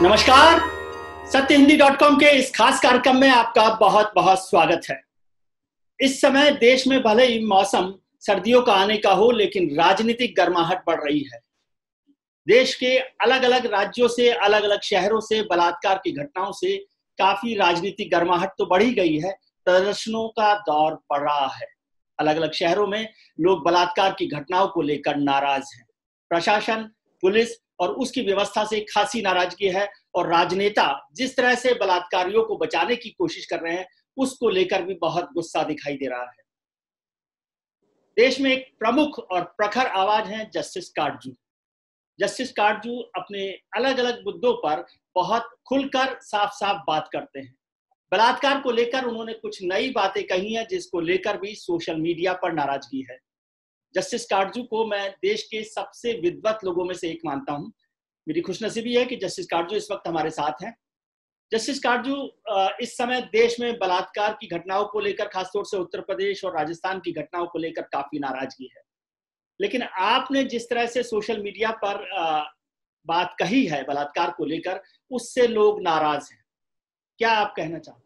नमस्कार। सत्यहिंदी.com के इस खास कार्यक्रम में आपका बहुत बहुत स्वागत है। इस समय देश में भले ही मौसम सर्दियों का आने का हो, लेकिन राजनीतिक गर्माहट बढ़ रही है। देश के अलग अलग राज्यों से, अलग अलग शहरों से बलात्कार की घटनाओं से काफी राजनीतिक गर्माहट तो बढ़ी गई है। प्रदर्शनों का दौर बढ़ रहा है। अलग अलग शहरों में लोग बलात्कार की घटनाओं को लेकर नाराज हैं। प्रशासन, पुलिस और उसकी व्यवस्था से खासी नाराजगी है और राजनेता जिस तरह से बलात्कारियों को बचाने की कोशिश कर रहे हैं, उसको लेकर भी बहुत गुस्सा दिखाई दे रहा है। देश में एक प्रमुख और प्रखर आवाज है जस्टिस काटजू। जस्टिस काटजू अपने अलग अलग मुद्दों पर बहुत खुलकर साफ साफ बात करते हैं। बलात्कार को लेकर उन्होंने कुछ नई बातें कही हैं, जिसको लेकर भी सोशल मीडिया पर नाराजगी है। जस्टिस काटजू को मैं देश के सबसे विद्वत लोगों में से एक मानता हूं। मेरी खुशनसीबी है कि जस्टिस काटजू इस वक्त हमारे साथ हैं। जस्टिस काटजू, इस समय देश में बलात्कार की घटनाओं को लेकर, खासतौर से उत्तर प्रदेश और राजस्थान की घटनाओं को लेकर काफी नाराजगी है। लेकिन आपने जिस तरह से सोशल मीडिया पर बात कही है बलात्कार को लेकर, उससे लोग नाराज हैं। क्या आप कहना चाहते?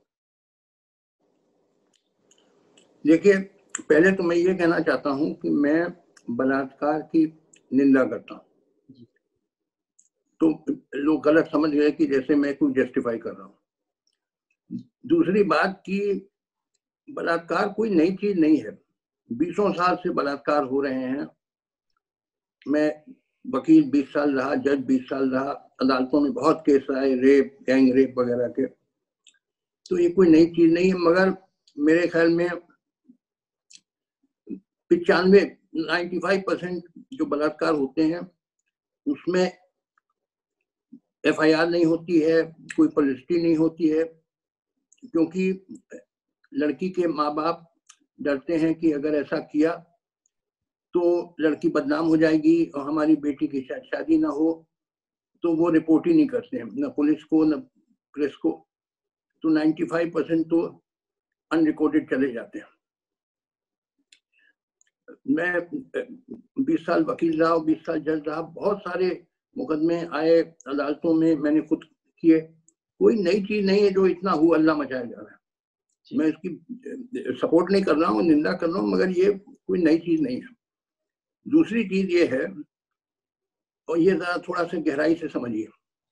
देखिए, पहले तो मैं ये कहना चाहता हूं कि मैं बलात्कार की निंदा करता हूं। तो लोग गलत समझ गए कि जैसे मैं कुछ जस्टिफाई कर रहा हूं। दूसरी बात कि बलात्कार कोई नई चीज नहीं है। 20 साल से बलात्कार हो रहे हैं। मैं वकील 20 साल रहा, जज 20 साल रहा, अदालतों में बहुत केस आए, रेप, गैंग रेप वगैरह के। तो ये कोई नई चीज नहीं है। मगर मेरे ख्याल में 95% जो बलात्कार होते हैं उसमें FIR नहीं होती है, कोई पब्लिसिटी नहीं होती है, क्योंकि लड़की के माँ बाप डरते हैं कि अगर ऐसा किया तो लड़की बदनाम हो जाएगी और हमारी बेटी की शायद शादी ना हो, तो वो रिपोर्ट ही नहीं करते हैं, न पुलिस को न प्रेस को। तो 95% तो अनरिकॉर्डेड चले जाते हैं। मैं 20 साल वकील रहा, 20 साल जज रहा, बहुत सारे मुकदमे आए अदालतों में, मैंने खुद किए। कोई नई चीज नहीं है जो इतना हु हल्ला मचाया जा रहा है। मैं इसकी सपोर्ट नहीं कर रहा हूँ, निंदा कर रहा हूँ, मगर ये कोई नई चीज नहीं है। दूसरी चीज ये है, और ये जरा थोड़ा सा गहराई से समझिए,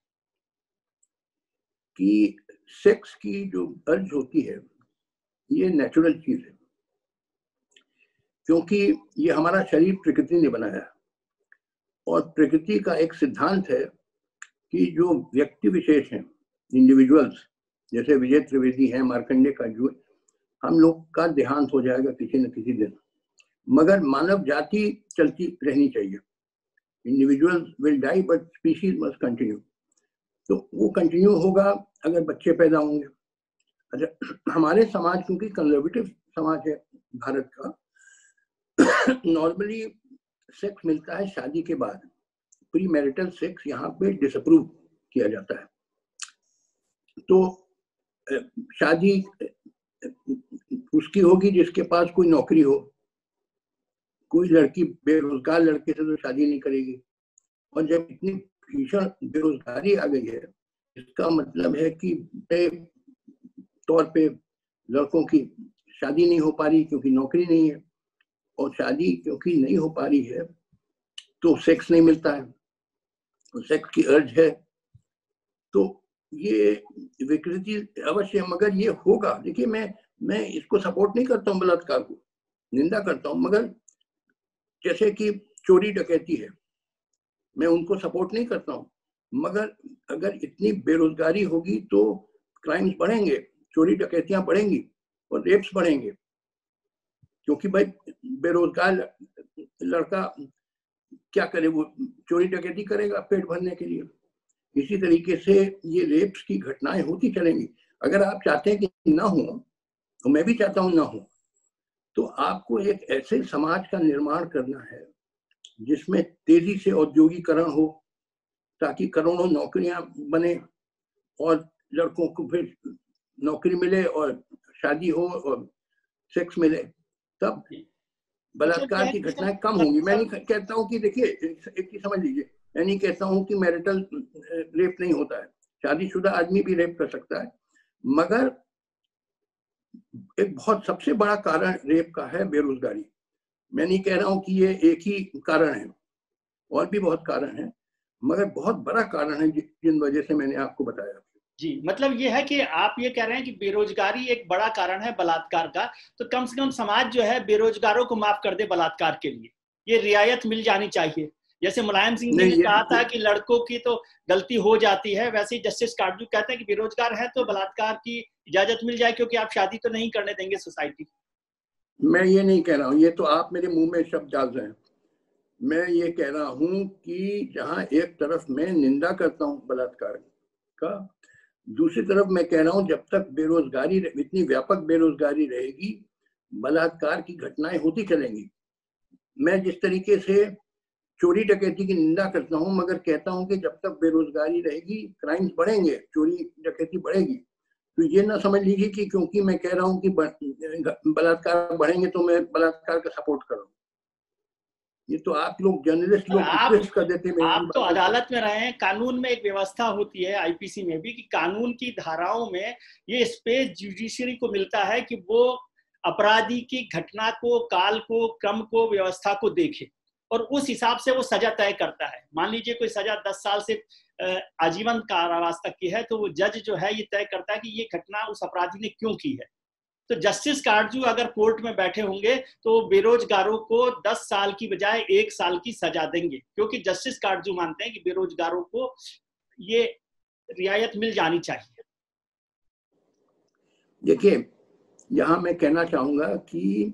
कि सेक्स की जो अर्ज होती है ये नेचुरल चीज है, क्योंकि ये हमारा शरीर प्रकृति ने बनाया है। और प्रकृति का एक सिद्धांत है कि जो व्यक्ति विशेष हैं, इंडिविजुअल्स, जैसे विजय त्रिवेदी हैं, मार्कंडे का जो, हम लोग का देहांत हो जाएगा किसी न किसी दिन, मगर मानव जाति चलती रहनी चाहिए। Individuals will die but species must continue. तो वो कंटिन्यू होगा अगर बच्चे पैदा होंगे। अच्छा, हमारे समाज, क्योंकि कंजर्वेटिव समाज है भारत का, नॉर्मली सेक्स मिलता है शादी के बाद। प्री मैरिटल सेक्स यहाँ पे डिसअप्रूव किया जाता है। तो शादी उसकी होगी जिसके पास कोई नौकरी हो। कोई लड़की बेरोजगार लड़के से तो शादी नहीं करेगी। और जब इतनी भीषण बेरोजगारी आ गई है, इसका मतलब है कि तौर पे लड़कों की शादी नहीं हो पा रही क्योंकि नौकरी नहीं है, और शादी क्योंकि नहीं हो पा रही है तो सेक्स नहीं मिलता है, तो सेक्स की अर्ज है। तो ये विकृति अवश्य, मगर ये होगा। देखिए, मैं इसको सपोर्ट नहीं करता हूँ, बलात्कार को निंदा करता हूँ, मगर जैसे कि चोरी डकैती है, मैं उनको सपोर्ट नहीं करता हूँ, मगर अगर इतनी बेरोजगारी होगी तो क्राइम्स बढ़ेंगे, चोरी डकैतियां बढ़ेंगी और रेप्स बढ़ेंगे, क्योंकि भाई बेरोजगार लड़का क्या करे, वो चोरी डकैती करेगा पेट भरने के लिए। इसी तरीके से ये रेप्स की घटनाएं होती चलेंगी। अगर आप चाहते हैं कि ना हो, तो मैं भी चाहता हूं ना हो, तो आपको एक ऐसे समाज का निर्माण करना है जिसमें तेजी से औद्योगिकरण हो, ताकि करोड़ों नौकरियां बने और लड़कों को फिर नौकरी मिले और शादी हो और सेक्स मिले, तब बलात्कार की घटनाएं कम होंगी। मैं नहीं कहता हूं कि, देखिए एक चीज समझ लीजिए, मैं नहीं कहता हूं कि मैरिटल रेप नहीं होता है, शादीशुदा आदमी भी रेप कर सकता है। मगर एक बहुत सबसे बड़ा कारण रेप का है बेरोजगारी। मैं नहीं कह रहा हूं कि ये एक ही कारण है, और भी बहुत कारण है, मगर बहुत बड़ा कारण है जिन वजह से मैंने आपको बताया। जी, मतलब ये है कि आप ये कह रहे हैं कि बेरोजगारी एक बड़ा कारण है बलात्कार का, तो कम से कम समाज जो है बेरोजगारों को माफ कर दे बलात्कार के लिए, ये रियायत मिल जानी चाहिए। जैसे मुलायम सिंह जी ने कहा था कि लड़कों की तो गलती हो जाती है, वैसे ही जस्टिस काटजू कहते हैं कि बेरोजगार है तो बलात्कार की इजाजत मिल जाए, क्योंकि आप शादी तो नहीं करने देंगे सोसाइटी। मैं ये नहीं कह रहा हूँ, ये तो आप मेरे मुंह में शब्द डाल रहे हैं। मैं ये कह रहा हूँ कि जहाँ एक तरफ मैं निंदा करता हूँ बलात्कार का, दूसरी तरफ मैं कह रहा हूँ जब तक बेरोजगारी, इतनी व्यापक बेरोजगारी रहेगी, बलात्कार की घटनाएं होती चलेंगी। मैं जिस तरीके से चोरी डकैती की निंदा करता हूँ, मगर कहता हूँ कि जब तक बेरोजगारी रहेगी क्राइम्स बढ़ेंगे, चोरी डकैती बढ़ेगी। तो ये ना समझ लीजिए कि क्योंकि मैं कह रहा हूँ कि बलात्कार बढ़ेंगे तो मैं बलात्कार का सपोर्ट कर रहा हूँ। ये तो आप लोग जर्नलिस्ट लोग रिक्वेस्ट कर देते हैं। आप तो अदालत में रहे हैं, कानून में एक व्यवस्था होती है आईपीसी में भी कि कानून की धाराओं में ये स्पेस जुडिशरी को मिलता है कि वो अपराधी की घटना को, काल को, क्रम को, व्यवस्था को देखे और उस हिसाब से वो सजा तय करता है। मान लीजिए कोई सजा 10 साल से आजीवन कारावास तक की है, तो वो जज जो है ये तय करता है कि ये घटना उस अपराधी ने क्यों की है। तो जस्टिस काटजू अगर कोर्ट में बैठे होंगे तो बेरोजगारों को 10 साल की बजाय 1 साल की सजा देंगे, क्योंकि जस्टिस काटजू मानते हैं कि बेरोजगारों को ये रियायत मिल जानी चाहिए। देखिए, यहाँ मैं कहना चाहूंगा कि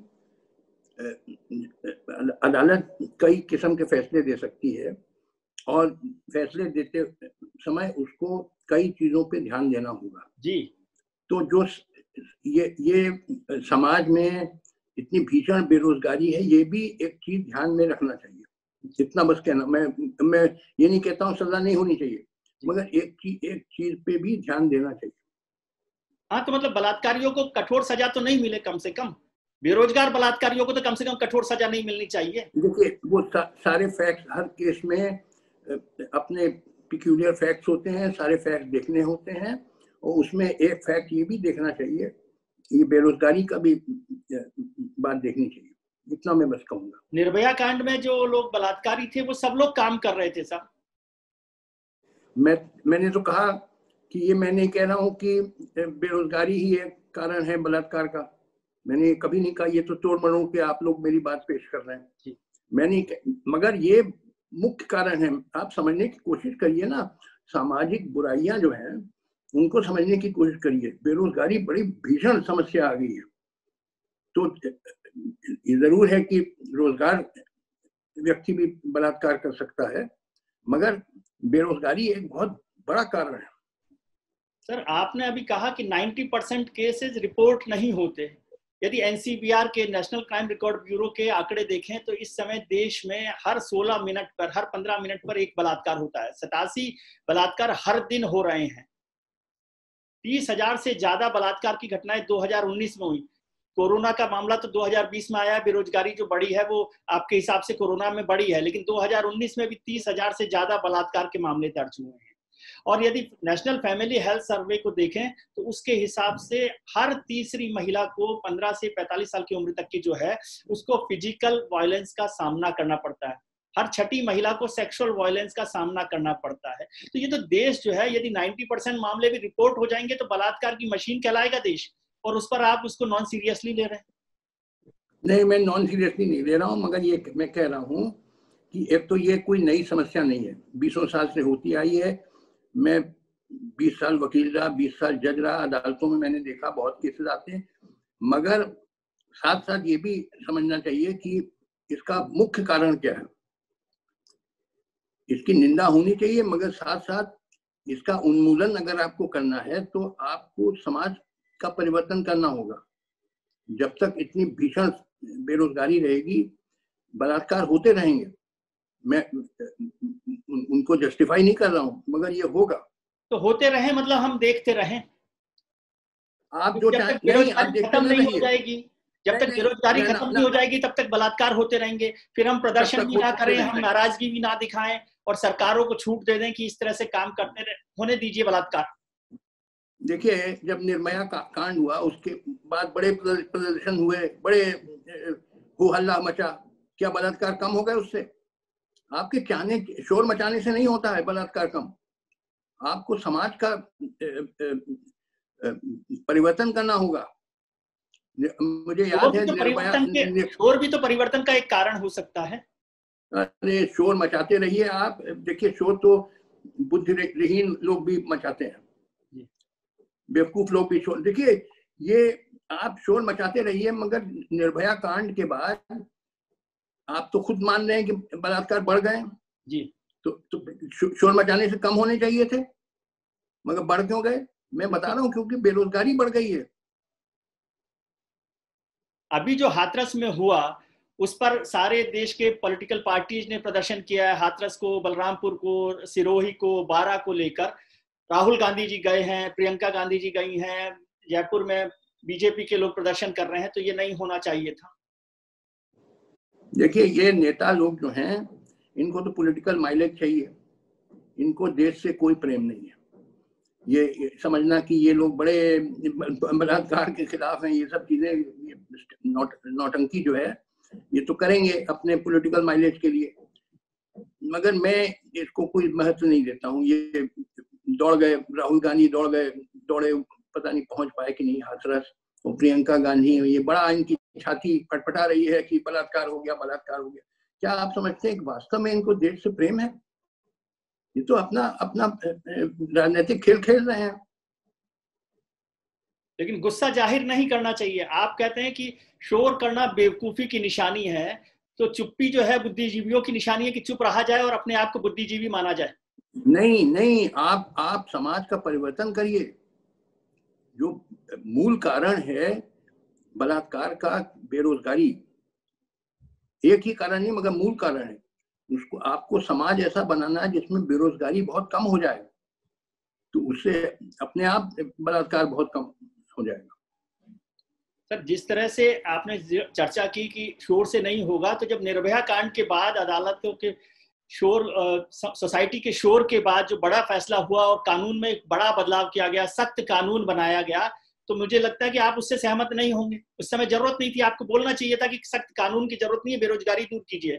अदालत कई किस्म के फैसले दे सकती है और फैसले देते समय उसको कई चीजों पे ध्यान देना होगा जी। तो जो ये समाज में इतनी भीषण बेरोजगारी है, ये भी एक चीज ध्यान में रखना चाहिए। इतना बस कहना, मैं ये नहीं कहता हूँ सजा नहीं होनी चाहिए, मगर एक चीज पे भी ध्यान देना चाहिए। हाँ, तो मतलब बलात्कारियों को कठोर सजा तो नहीं मिले, कम से कम बेरोजगार बलात्कारियों को तो कम से कम कठोर सजा नहीं मिलनी चाहिए। देखिए, वो सारे फैक्ट्स हर केस में अपने पिक्यूलियर फैक्ट्स होते हैं, सारे फैक्ट्स देखने होते हैं, और उसमें एक फैक्ट ये भी देखना चाहिए, ये बेरोजगारी का भी बात देखनी चाहिए। इतना मैं बस कहूंगा। निर्भया कांड में जो लोग बलात्कारी थे वो सब लोग काम कर रहे थे साहब। मैंने तो कहा कि ये मैं नहीं कह रहा हूँ कि बेरोजगारी ही एक कारण है बलात्कार का। मैंने कभी नहीं कहा, ये तो तोड़ मरोड़ के आप लोग मेरी बात पेश कर रहे हैं। मैं नहीं, मगर ये मुख्य कारण है। आप समझने की कोशिश करिए ना, सामाजिक बुराइयां जो हैं उनको समझने की कोशिश करिए। बेरोजगारी बड़ी भीषण समस्या आ गई है, तो ये जरूर है कि रोजगार व्यक्ति भी बलात्कार कर सकता है, मगर बेरोजगारी एक बहुत बड़ा कारण है। सर, आपने अभी कहा कि 90% केसेस रिपोर्ट नहीं होते। यदि एनसीबीआर के नेशनल क्राइम रिकॉर्ड ब्यूरो के आंकड़े देखें तो इस समय देश में हर 16 मिनट पर, हर 15 मिनट पर एक बलात्कार होता है। 87 बलात्कार हर दिन हो रहे हैं। 30,000 से ज्यादा बलात्कार की घटनाएं 2019 में हुई। कोरोना का मामला तो 2020 में आया। बेरोजगारी जो बढ़ी है वो आपके हिसाब से कोरोना में बढ़ी है, लेकिन 2019 में भी 30,000 से ज्यादा बलात्कार के मामले दर्ज हुए हैं। और यदि नेशनल फैमिली हेल्थ सर्वे को देखें तो उसके हिसाब से हर तीसरी महिला को 15 से 45 साल की उम्र तक की जो है उसको फिजिकल वायलेंस का सामना करना पड़ता है। हर छठी महिला को सेक्सुअल वायलेंस का सामना करना पड़ता है। तो ये तो देश जो है, यदि 90% मामले भी रिपोर्ट हो जाएंगे तो बलात्कार की मशीन कहलाएगा देश, और उस पर आप उसको नॉन सीरियसली ले रहे हैं। नहीं, मैं नॉन सीरियसली नहीं ले रहा हूँ, मगर ये मैं कह रहा हूँ कि एक तो ये कोई नई समस्या नहीं है, 20 साल से होती आई है। मैं 20 साल वकील रहा, 20 साल जज रहा, अदालतों में मैंने देखा बहुत केसेस आते हैं, मगर साथ साथ ये भी समझना चाहिए कि इसका मुख्य कारण क्या है। इसकी निंदा होनी चाहिए, मगर साथ साथ इसका उन्मूलन अगर आपको करना है तो आपको समाज का परिवर्तन करना होगा। जब तक इतनी भीषण बेरोजगारी रहेगी, बलात्कार होते रहेंगे। मैं उनको जस्टिफाई नहीं कर रहा हूं, मगर ये होगा। तो होते रहे मतलब हम देखते रहें? आप जो जब तक बेरोजगारी खत्म नहीं हो जाएगी, जब तक बेरोजगारी खत्म नहीं हो जाएगी तब तक बलात्कार होते रहेंगे। फिर हम प्रदर्शन भी ना करें, हम नाराजगी भी ना दिखाएं, और सरकारों को छूट दे दें कि इस तरह से काम करते होने दीजिए बलात्कार? देखिए, जब निर्भया कांड हुआ उसके बाद बड़े प्रदर्शन हुए, बड़े हो हल्ला मचा। क्या बलात्कार कम हो गए उससे? आपके चाहने शोर मचाने से नहीं होता है बलात्कार कम। आपको समाज का परिवर्तन करना होगा। मुझे याद है शोर भी तो परिवर्तन का एक कारण हो सकता है। अरे शोर मचाते रहिए आप। देखिए, शोर तो बुद्धिहीन लोग भी मचाते हैं, बेवकूफ लोग भी शोर। देखिए, ये आप शोर मचाते रहिए, मगर निर्भया कांड के बाद आप तो खुद मान रहे हैं कि बलात्कार बढ़ गए जी। तो शोर मचाने से कम होने चाहिए थे, मगर बढ़ क्यों गए? मैं बता रहा हूँ, क्योंकि बेरोजगारी बढ़ गई है। अभी जो हाथरस में हुआ उस पर सारे देश के पॉलिटिकल पार्टीज ने प्रदर्शन किया है। हाथरस को, बलरामपुर को, सिरोही को, बारा को लेकर राहुल गांधी जी गए हैं, प्रियंका गांधी जी गई हैं, जयपुर में बीजेपी के लोग प्रदर्शन कर रहे हैं। तो ये नहीं होना चाहिए था। देखिए, ये नेता लोग जो हैं, इनको तो पॉलिटिकल माइलेज चाहिए, इनको देश से कोई प्रेम नहीं है। ये समझना कि ये लोग बड़े बलात्कार के खिलाफ हैं, ये सब चीजें नौटंकी जो है ये तो करेंगे अपने पॉलिटिकल माइलेज के लिए, मगर मैं इसको कोई महत्व नहीं देता हूँ। ये दौड़ गए, राहुल गांधी दौड़े, पता नहीं पहुंच पाए कि नहीं हाथरस। और प्रियंका गांधी ये बड़ा इनकी छाती फटफटा रही है कि बलात्कार हो गया, बलात्कार हो गया। क्या आप समझते हैं कि वास्तव में इनको देश से प्रेम है? ये तो अपना अपना राजनीतिक खेल खेल रहे हैं। लेकिन गुस्सा जाहिर नहीं करना चाहिए। आप कहते हैं कि शोर करना बेवकूफी की निशानी है, तो चुप्पी जो है बुद्धिजीवियों की निशानी है कि चुप रहा जाए और अपने आप को बुद्धिजीवी माना जाए। नहीं, आप समाज का परिवर्तन करिए। जो मूल कारण है बलात्कार का, बेरोजगारी, एक ही कारण नहीं मगर मूल कारण है। उसको आपको समाज ऐसा बनाना है जिसमें बेरोजगारी बहुत कम हो जाए, तो उससे अपने आप बलात्कार बहुत कम हो जाएगा। सर, जिस तरह से आपने चर्चा की कि शोर से नहीं होगा, तो जब निर्भया कांड के बाद अदालतों के शोर, सोसाइटी के शोर के बाद जो बड़ा फैसला हुआ और कानून में एक बड़ा बदलाव किया गया, सख्त कानून बनाया गया, तो मुझे लगता है कि आप उससे सहमत नहीं होंगे। उस समय जरूरत नहीं थी, आपको बोलना चाहिए था कि सख्त कानून की जरूरत नहीं है, बेरोजगारी दूर कीजिए।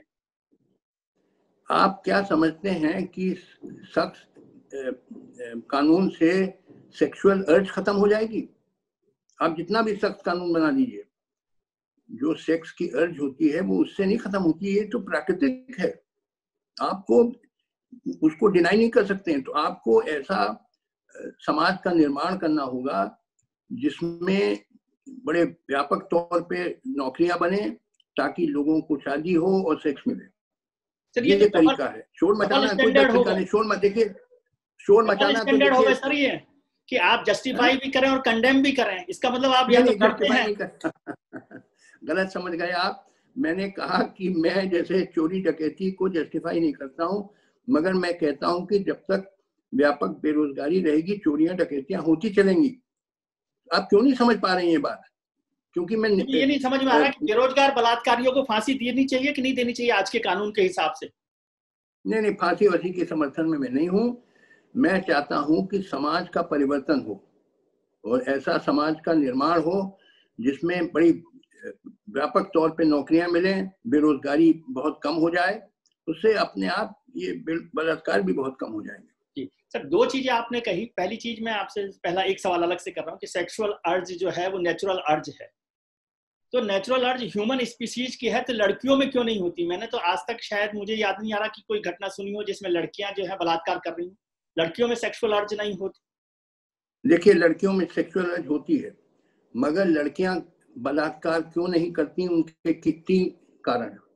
आप क्या समझते हैं कि सख्त कानून से सेक्सुअल अर्ज खत्म हो जाएगी? आप जितना भी सख्त कानून बना दीजिए, जो सेक्स की अर्ज होती है वो उससे नहीं खत्म होती है, तो प्राकृतिक है। आपको उसको डिनाई नहीं कर सकते हैं। तो आपको ऐसा समाज का निर्माण करना होगा जिसमें बड़े व्यापक तौर पे नौकरियां बने, ताकि लोगों को शादी हो और सेक्स मिले। ये तरीका है। शोर मचाना कोई तरीका नहीं। शोर मत देखिए, शोर मचाना तो देखिए सर, ये कि आप जस्टिफाई भी करें और कंडेम भी करें, इसका मतलब आप ये जस्टिफाई नहीं कर गलत समझ गए आप। मैंने कहा कि मैं जैसे चोरी डकैती को जस्टिफाई नहीं करता हूं, मगर मैं कहता हूं कि जब तक व्यापक बेरोजगारी रहेगी, चोरियां डकैतियां होती चलेंगी। आप क्यों नहीं समझ पा रहे हैं ये बात? क्योंकि मैं ये नहीं समझ में आ रहा कि बेरोजगार बलात्कारियों को फांसी देनी चाहिए कि नहीं देनी चाहिए आज के कानून के हिसाब से। नहीं, फांसी वासी के समर्थन में मैं नहीं हूं। मैं चाहता हूं कि समाज का परिवर्तन हो और ऐसा समाज का निर्माण हो जिसमें बड़ी व्यापक तौर पे नौकरियां मिलें, बेरोजगारी बहुत कम हो जाए। उससे अपने आप ये बलात्कार भी बहुत कम हो जाएंगे। जी सर, दो चीजें आपने कही। पहली चीज, मैं आपसे पहला एक सवाल अलग से कर रहा हूँ कि सेक्सुअल अर्ज जो है वो नेचुरल अर्ज है, तो नेचुरल अर्ज ह्यूमन स्पीसीज की है, तो लड़कियों में क्यों नहीं होती? मैंने तो आज तक, शायद मुझे याद नहीं आ रहा कि कोई घटना सुनी हो जिसमें लड़कियां जो है बलात्कार कर रही हो, लड़कियों में सेक्सुअल अर्ज नहीं होती। देखिए, लड़कियों में सेक्सुअल अर्ज होती है, मगर लड़कियां बलात्कार क्यों नहीं करती, उनके कितनी कारण है।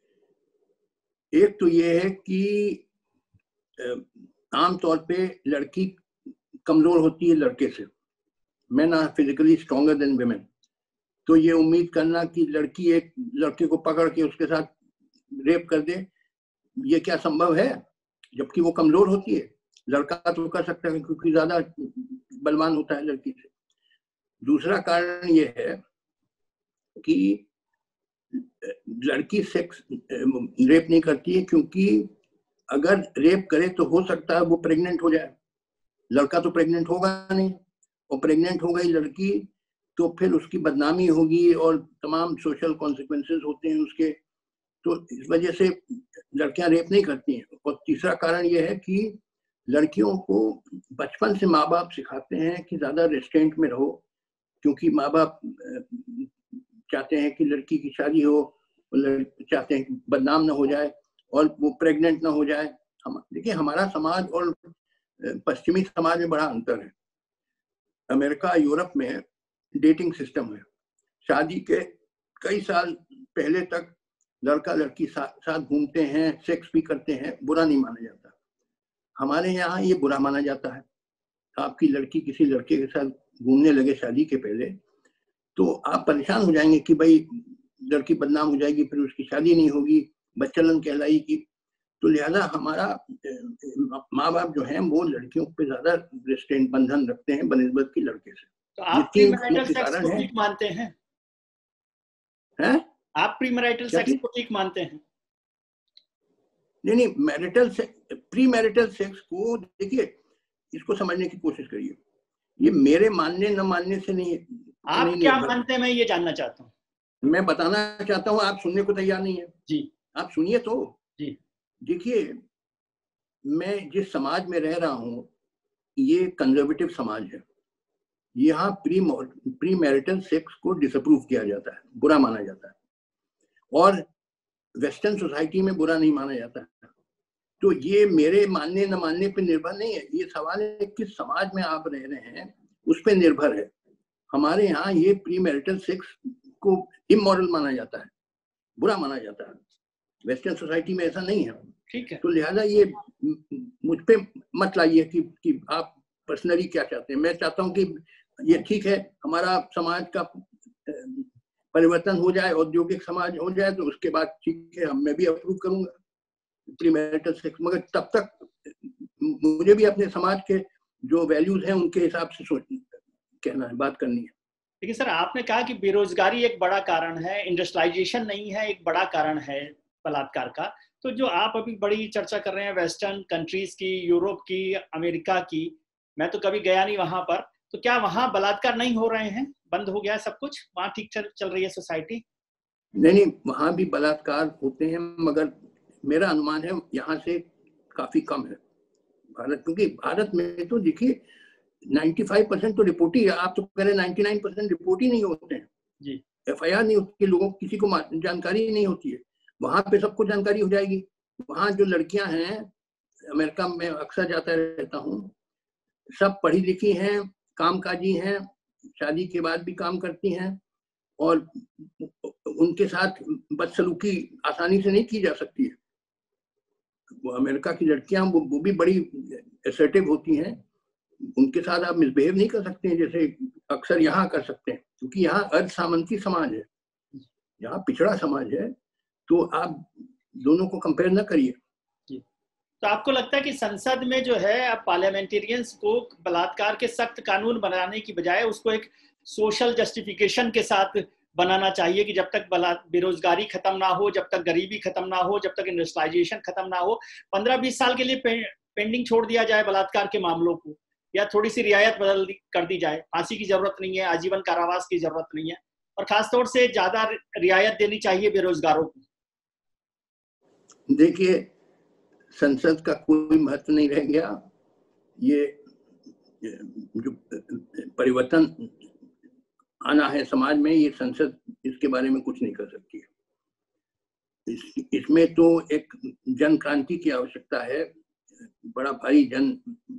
एक तो ये है कि आमतौर पे लड़की कमजोर होती है लड़के से। Men are physically stronger than women. तो ये उम्मीद करना कि लड़की एक लड़के को पकड़ के उसके साथ रेप कर दे, ये क्या संभव है? जबकि वो कमजोर होती है। लड़का तो कर सकता है क्योंकि ज्यादा बलवान होता है लड़की से। दूसरा कारण ये है कि लड़की सेक्स रेप नहीं करती है क्योंकि अगर रेप करे तो हो सकता है वो प्रेग्नेंट हो जाए, लड़का तो प्रेग्नेंट होगा नहीं, और प्रेग्नेंट हो गई लड़की तो फिर उसकी बदनामी होगी और तमाम सोशल कॉन्सिक्वेंसेस होते हैं उसके। तो इस वजह से लड़कियां रेप नहीं करती हैं। और तीसरा कारण यह है कि लड़कियों को बचपन से माँ बाप सिखाते हैं कि ज्यादा रेस्ट्रेंट में रहो, क्योंकि माँ बाप चाहते हैं कि लड़की की शादी हो, चाहते हैं कि बदनाम ना हो जाए और वो प्रेग्नेंट ना हो जाए। हम देखिए, हमारा समाज और पश्चिमी समाज में बड़ा अंतर है। अमेरिका यूरोप में डेटिंग सिस्टम है, शादी के कई साल पहले तक लड़का लड़की साथ घूमते हैं, सेक्स भी करते हैं, बुरा नहीं माना जाता। हमारे यहाँ ये बुरा माना जाता है। आपकी लड़की किसी लड़के के साथ घूमने लगे शादी के पहले तो आप परेशान हो जाएंगे कि भाई लड़की बदनाम हो जाएगी, फिर उसकी शादी नहीं होगी, बच्चलन कहलाएगी। तो लिहाजा हमारा माँ बाप जो हैं वो लड़कियों पे ज्यादा रेस्ट्रेंट बंधन रखते हैं बनिस्बत की लड़के से। तो आप प्रीमैरिटल सेक्स को ठीक मानते हैं? आप प्रीमैरिटल सेक्स को ठीक मानते हैं? नहीं, मैरिटल प्री मैरिटल सेक्स को देखिए, इसको समझने की कोशिश करिए। ये मेरे मानने न मानने से नहीं है। आप क्या मानते हैं, मैं ये जानना चाहता हूँ। मैं बताना चाहता हूँ, आप सुनने को तैयार नहीं है जी। आप सुनिए तो जी। देखिए, मैं जिस समाज में रह रहा हूँ ये कंजर्वेटिव समाज है। यहाँ प्री मैरिटल सेक्स को डिसअप्रूव किया जाता है, बुरा माना जाता है, और वेस्टर्न सोसाइटी में बुरा नहीं माना जाता है। तो ये मेरे मानने न मानने पे निर्भर नहीं है। ये सवाल है किस समाज में आप रह रहे हैं उस पर निर्भर है। हमारे यहाँ ये प्री मैरिटल सेक्स को इमोरल माना जाता है, बुरा माना जाता है। वेस्टर्न सोसाइटी में ऐसा नहीं है। ठीक है। तो लिहाजा ये मुझ पे मत लाइए कि आप पर्सनली क्या चाहते हैं। मैं चाहता हूँ कि ये ठीक है, हमारा समाज का परिवर्तन हो जाए, औद्योगिक समाज हो जाए, तो उसके बाद ठीक है, मैं भी अप्रूव करूंगा प्रीमैरिटल सेक्स। मगर तब तक मुझे भी अपने समाज के जो वैल्यूज हैं उनके हिसाब से कहना है, बात करनी है। देखिए सर, आपने कहा कि बेरोजगारी एक बड़ा कारण है, इंडस्ट्रियलाइजेशन नहीं है एक बड़ा कारण है बलात्कार का। तो जो आप अभी बड़ी चर्चा कर रहे हैं वेस्टर्न कंट्रीज की, यूरोप की, अमेरिका की, मैं तो कभी गया नहीं वहां पर, तो क्या वहां बलात्कार नहीं हो रहे हैं? बंद हो गया सब कुछ? वहां ठीक चल रही है सोसाइटी? नहीं, वहां भी बलात्कार होते हैं, मगर मेरा अनुमान है यहाँ से काफी कम है भारत। क्योंकि भारत में तो देखिए 95% तो रिपोर्ट ही है। आप तो कह रहे 99% रिपोर्ट ही नहीं होते हैं जी। FIR नहीं होती, लोगों किसी को जानकारी नहीं होती है। वहां पे सबको जानकारी हो जाएगी। वहां जो लड़कियां हैं, अमेरिका में अक्सर जाता रहता हूँ, सब पढ़ी लिखी हैं, कामकाजी हैं, शादी के बाद भी काम करती हैं, और उनके साथ बदसलूकी आसानी से नहीं की जा सकती है। वो अमेरिका की लड़कियां वो भी बड़ी असर्टिव होती हैं। उनके साथ आप मिसबिहेव नहीं कर सकते हैं जैसे अक्सर यहाँ कर सकते हैं, क्योंकि यहाँ अर्ध सामंती समाज है, यहाँ पिछड़ा समाज है। तो आप दोनों को कंपेयर ना करिए। तो आपको लगता है कि संसद में जो है अब पार्लियामेंटेरियंस को बलात्कार के सख्त कानून बनाने की बजाय उसको एक सोशल जस्टिफिकेशन के साथ बनाना चाहिए कि जब तक बेरोजगारी खत्म ना हो, जब तक गरीबी खत्म ना हो, जब तक इंडस्ट्रियलाइजेशन खत्म ना हो, 15-20 साल के लिए पेंडिंग छोड़ दिया जाए बलात्कार के मामलों को, या थोड़ी सी रियायत कर दी जाए। फांसी की जरूरत नहीं है, आजीवन कारावास की जरूरत नहीं है, और खासतौर से ज्यादा रियायत देनी चाहिए बेरोजगारों को। देखिए, संसद का कोई महत्व नहीं रह गया। ये जो परिवर्तन आना है समाज में, ये संसद इसके बारे में कुछ नहीं कर सकती है। इसमें तो एक जन क्रांति की आवश्यकता है, बड़ा भारी जन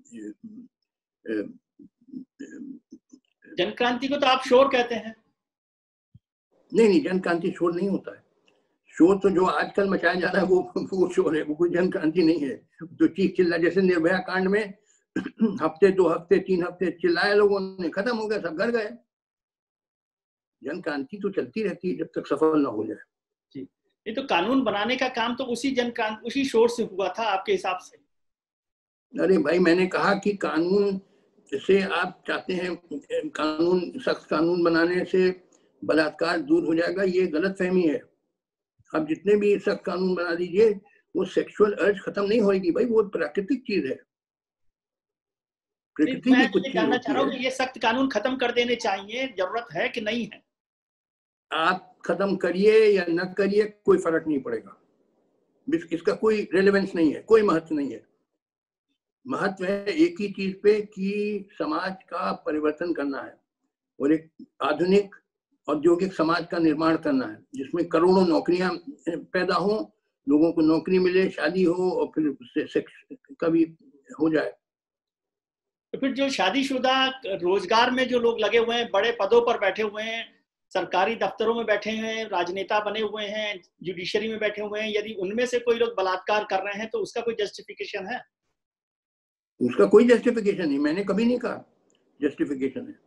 क्रांति को तो आप शोर कहते हैं। नहीं, जन क्रांति शोर नहीं होता है। शोर तो जो आजकल मचाया जा रहा है वो शोर है, वो कोई जन क्रांति नहीं है। तो चीख चिल्ला, जैसे निर्भया कांड में हफ्ते 2 हफ्ते 3 हफ्ते चिल्लाए लोगों ने, खत्म हो गया, सब घर गए। जन क्रांति तो चलती रहती है जब तक सफल ना हो जाए। जी, ये तो कानून बनाने का काम तो उसी शोर से हुआ था आपके हिसाब से? अरे भाई, मैंने कहा कि कानून से आप चाहते हैं सख्त कानून बनाने से बलात्कार दूर हो जाएगा, ये गलत फहमी है। आप जितने भी सख्त कानून बना दीजिए, वो सेक्सुअल अर्ज खत्म नहीं होगी भाई, वो प्राकृतिक चीज है। प्रकृति मैं की कुछ चीज जानना चाह रहा हूँ होती कि ये सख्त कानून खत्म कर देने चाहिए, जरूरत है कि नहीं है? आप खत्म करिए या न करिए कोई फर्क नहीं पड़ेगा, इसका कोई रेलेवेंस नहीं है, कोई महत्व नहीं है। महत्व है एक ही चीज पे कि समाज का परिवर्तन करना है और एक आधुनिक औद्योगिक समाज का निर्माण करना है जिसमें करोड़ों नौकरियां पैदा हो, लोगों को नौकरी मिले, शादी हो और फिर उससे सेक्स का भी हो जाए। तो फिर जो शादीशुदा रोजगार में जो लोग लगे हुए हैं, बड़े पदों पर बैठे हुए हैं, सरकारी दफ्तरों में बैठे हैं, राजनेता बने हुए हैं, जुडिशरी में बैठे हुए हैं, यदि उनमें से कोई लोग बलात्कार कर रहे हैं तो उसका कोई जस्टिफिकेशन है? उसका कोई जस्टिफिकेशन नहीं, मैंने कभी नहीं कहा जस्टिफिकेशन है।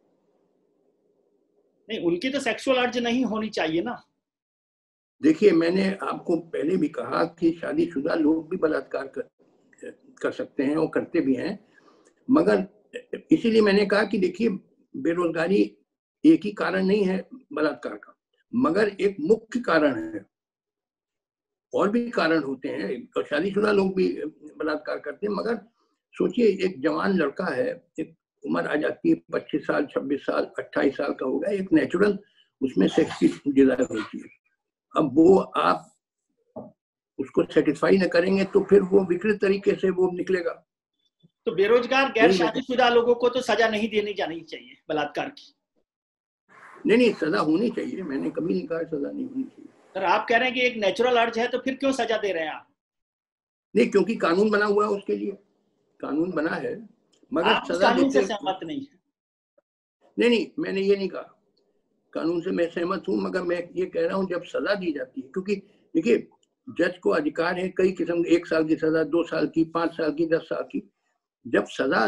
नहीं, उनकी तो सेक्सुअल अर्ज नहीं होनी चाहिए ना। देखिए, मैंने आपको पहले भी कहा कि शादीशुदा लोग भी बलात्कार कर सकते हैं और करते भी हैं, मगर इसीलिए मैंने कहा कि देखिए, बेरोजगारी एक ही कारण नहीं है बलात्कार का, मगर एक मुख्य कारण है। और भी कारण होते हैं और शादीशुदा लोग भी बलात्कार करते हैं, मगर सोचिए एक जवान लड़का है, एक उम्र आ जाती है 25 साल, 26 साल, 28 साल का होगा, एक नेचुरल उसमें सेक्स की डिजायर होती है। अब वो आप उसको सेटिस्फाई न करेंगे तो फिर वो विकृत तरीके से वो निकलेगा। तो बेरोजगार गैर शादीशुदा लोगों को तो सजा नहीं देनी जानी चाहिए बलात्कार की? नहीं, सजा होनी चाहिए, मैंने कभी नहीं कहा सजा नहीं होनी चाहिए। सर, आप कह रहे हैं कि एक नेचुरल अर्ज है तो फिर क्यों सजा दे रहे हैं आप? नहीं, क्योंकि कानून बना हुआ है, उसके लिए कानून बना है, मगर आप उस सजा कानून से देते सहमत नहीं है? नहीं, मैंने ये नहीं कहा, कानून से मैं सहमत हूं, मगर मैं ये कह रहा हूं जब सजा दी जाती है, क्योंकि देखिए जज को अधिकार है कई किस्म, 1 साल की सजा, 2 साल की, 5 साल की, 10 साल की। जब सजा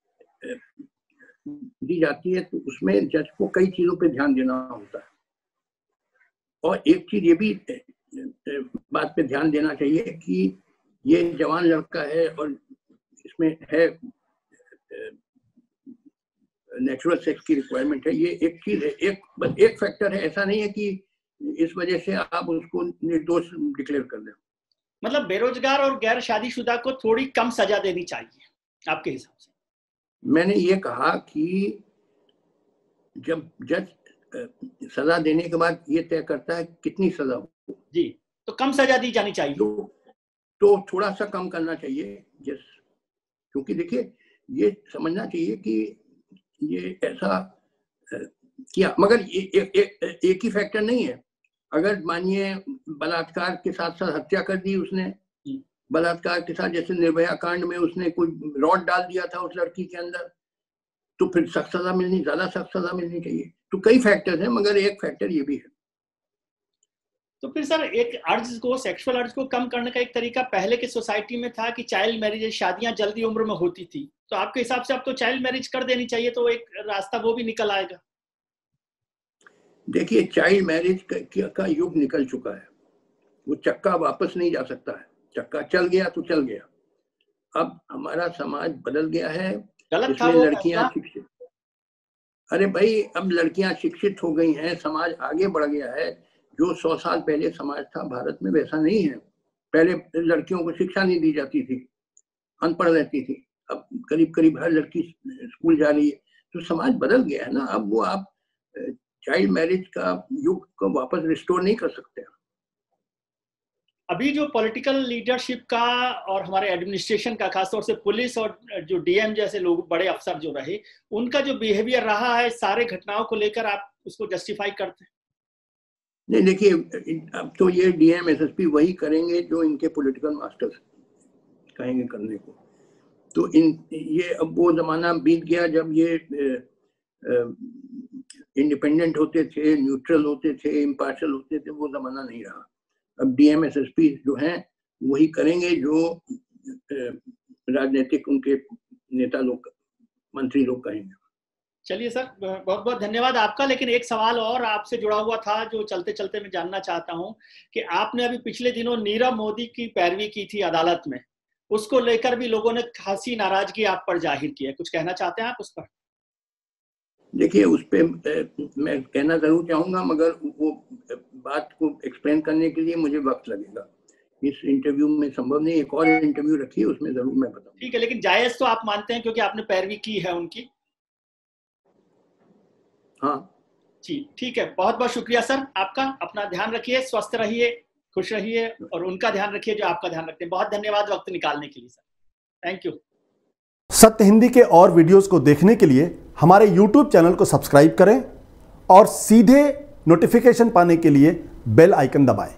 दी जाती है तो उसमें जज को कई चीजों पे ध्यान देना होता है। और एक चीज ये भी बात पे ध्यान देना चाहिए कि ये जवान लड़का है और इसमें है नेचुरल सेक्स की रिक्वायरमेंट है, ये एक चीज है, एक फैक्टर है, ऐसा नहीं है कि इस वजह से आप उसको निर्दोष डिक्लेयर कर दें। मतलब बेरोजगार और गैर शादीशुदा को थोड़ी कम सजा देनी चाहिए आपके हिसाब से? मैंने ये कहा कि जब जज सजा देने के बाद ये तय करता है कितनी सजा हो जी, तो कम सजा दी जानी चाहिए। तो थोड़ा सा कम करना चाहिए, यस, क्योंकि देखिए ये समझना चाहिए कि ये ऐसा किया, मगर एक ही फैक्टर नहीं है। अगर मानिए बलात्कार के साथ साथ हत्या कर दी उसने, बलात्कार के साथ जैसे निर्भया कांड में उसने कोई रॉड डाल दिया था उस लड़की के अंदर, तो फिर सख्त सजा मिलनी, ज्यादा सख्त सजा मिलनी चाहिए। तो कई फैक्टर्स हैं, मगर एक फैक्टर ये भी है। तो फिर सर, एक अर्ज को, सेक्सुअल अर्ज को कम करने का एक तरीका पहले की सोसाइटी में था कि चाइल्ड मैरिज, शादियां जल्दी उम्र में होती थी, तो आपके हिसाब से अब तो चाइल्ड मैरिज कर देनी चाहिए, तो एक रास्ता वो भी निकल आएगा। देखिए, चाइल्ड मैरिज का युग निकल चुका है, वो चक्का वापस नहीं जा सकता है, चक्का चल गया तो चल गया। अब हमारा समाज बदल गया है, गलत था इसमें वो लड़कियां फैसला? शिक्षित, अरे भाई अब लड़कियां शिक्षित हो गई हैं, समाज आगे बढ़ गया है। जो 100 साल पहले समाज था भारत में वैसा नहीं है। पहले लड़कियों को शिक्षा नहीं दी जाती थी, अनपढ़ रहती थी, अब करीब करीब हर लड़की स्कूल जा रही है, तो समाज बदल गया है ना। अब वो आप चाइल्ड मैरिज का युग को वापस रिस्टोर नहीं कर सकते। अभी जो पॉलिटिकल लीडरशिप का और हमारे एडमिनिस्ट्रेशन का, खासतौर से पुलिस और जो डीएम जैसे लोग, बड़े अफसर जो रहे, उनका जो बिहेवियर रहा है सारे घटनाओं को लेकर, आप उसको जस्टिफाई करते हैं? नहीं, देखिए अब तो ये डीएम एसएसपी वही करेंगे जो इनके पॉलिटिकल मास्टर्स कहेंगे करने को। तो ये अब वो जमाना बीत गया जब ये इंडिपेंडेंट होते थे, न्यूट्रल होते थे, इम्पार्शियल होते थे, वो जमाना नहीं रहा। अब डीएम एसएसपी जो हैं वही करेंगे जो राजनीतिक उनके नेता लोग, मंत्री लोग कहेंगे। चलिए सर, बहुत बहुत धन्यवाद आपका। लेकिन एक सवाल और आपसे जुड़ा हुआ था जो चलते चलते मैं जानना चाहता हूं कि आपने अभी पिछले दिनों नीरव मोदी की पैरवी की थी अदालत में, उसको लेकर भी लोगों ने खासी नाराजगी आप पर जाहिर की है, कुछ कहना चाहते हैं आप उस पर? देखिए, उस पे मैं कहना जरूर चाहूंगा, मगर वो बात को एक्सप्लेन करने के लिए मुझे वक्त लगेगा, इस इंटरव्यू में संभव नहीं। एक और इंटरव्यू रखिए, उसमें जरूर मैं बताऊंगा। ठीक है, लेकिन जायज तो आप मानते हैं क्योंकि आपने पैरवी की है उनकी? हाँ जी ठीक है, बहुत बहुत शुक्रिया सर आपका। अपना ध्यान रखिए, स्वस्थ रहिए, खुश रहिए, और उनका ध्यान रखिए जो आपका ध्यान रखते हैं। बहुत धन्यवाद वक्त निकालने के लिए सर, थैंक यू। सत्य हिंदी के और वीडियोस को देखने के लिए हमारे YouTube चैनल को सब्सक्राइब करें और सीधे नोटिफिकेशन पाने के लिए बेल आइकन दबाएं।